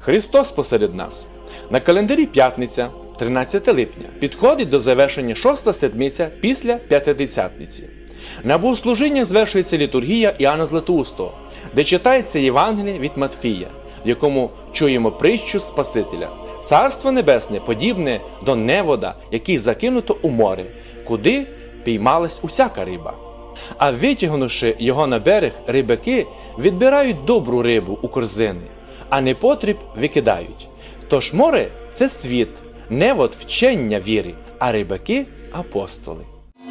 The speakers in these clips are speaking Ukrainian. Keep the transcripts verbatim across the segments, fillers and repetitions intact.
Христос посеред нас. На календарі п'ятниця, тринадцяте липня, підходить до завершення шоста седмиця після П'ятидесятниці. На богослужіннях звершується літургія Іоанна Златоустого, де читається Євангеліє від Матфія, в якому чуємо притчу Спасителя. Царство Небесне подібне до невода, який закинуто у море, куди піймалась усяка риба. А витягнувши його на берег, рибаки відбирають добру рибу у корзини, а непотріб викидають. Тож море – це світ, невод – вчення віри, а рибаки – апостоли.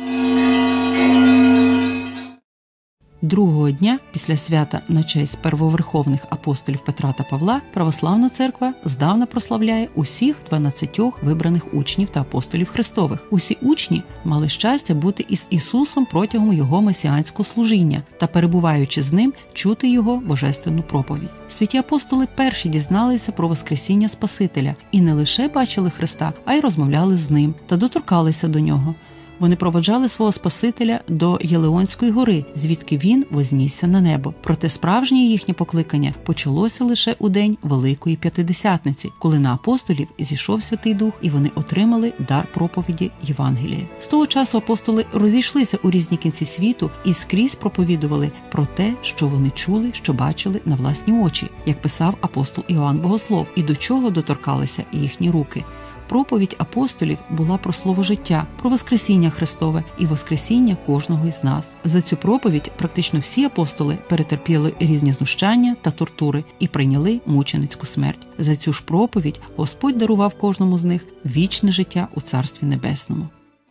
Другого дня після свята на честь первоверховних апостолів Петра та Павла Православна Церква здавна прославляє усіх дванадцятьох вибраних учнів та апостолів Христових. Усі учні мали щастя бути із Ісусом протягом Його месіанського служіння та, перебуваючи з Ним, чути Його божественну проповідь. Святі апостоли перші дізналися про Воскресіння Спасителя і не лише бачили Христа, а й розмовляли з Ним та доторкалися до Нього. Вони проводжали свого Спасителя до Єлеонської гори, звідки він вознісся на небо. Проте справжнє їхнє покликання почалося лише у день Великої П'ятидесятниці, коли на апостолів зійшов Святий Дух і вони отримали дар проповіді Євангелія. З того часу апостоли розійшлися у різні кінці світу і скрізь проповідували про те, що вони чули, що бачили на власні очі, як писав апостол Іоанн Богослов, і до чого доторкалися їхні руки. Проповідь апостолів була про слово життя, про Воскресіння Христове і Воскресіння кожного із нас. За цю проповідь практично всі апостоли перетерпіли різні знущання та тортури і прийняли мученицьку смерть. За цю ж проповідь Господь дарував кожному з них вічне життя у Царстві Небесному.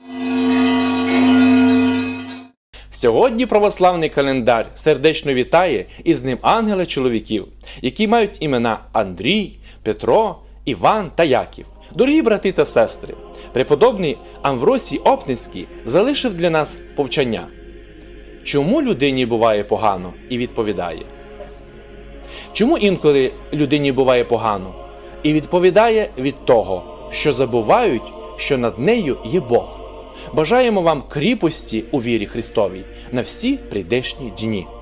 Сьогодні православний календар сердечно вітає із ним ангела-чоловіків, які мають імена Андрій, Петро, Іван та Яків. Дорогі брати та сестри, преподобний Амвросій Опницький залишив для нас повчання. Чому людині буває погано? І відповідає. Чому інколи людині буває погано? І відповідає від того, що забувають, що над нею є Бог. Бажаємо вам кріпості у вірі Христовій на всі прийдешні дні.